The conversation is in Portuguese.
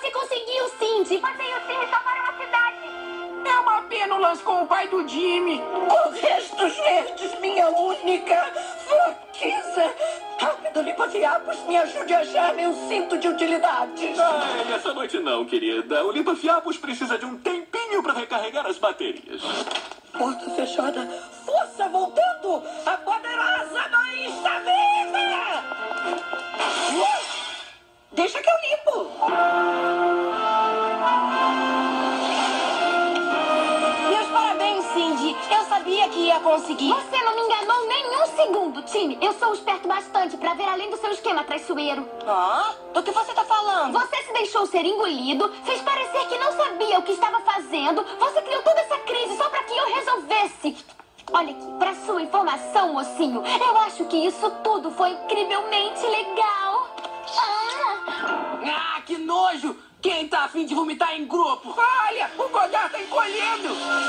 Você conseguiu, Cindy! Você e o Timmy salvaram a cidade! É uma pena o lance com o pai do Jimmy. Os restos verdes, minha única fraqueza. Rápido, limpa-fiapos, me ajude a achar meu cinto de utilidades. Ai, essa noite não, querida. O limpa-fiapos precisa de um tempinho para recarregar as baterias. Porta fechada. Força voltando. A poderosa mãe está viva! Deixa que eu limpo. Meus parabéns, Cindy! Eu sabia que ia conseguir! Você não me enganou nem um segundo, Timmy! Eu sou esperto bastante pra ver além do seu esquema traiçoeiro. Do que você tá falando? Você se deixou ser engolido, fez parecer que não sabia o que estava fazendo, você criou toda essa crise só pra que eu resolvesse. Olha aqui, pra sua informação, mocinho, eu acho que isso tudo foi incrivelmente legal. Ah, que nojo! Quem tá afim de vomitar em grupo? Olha, o Godard tá encolhendo!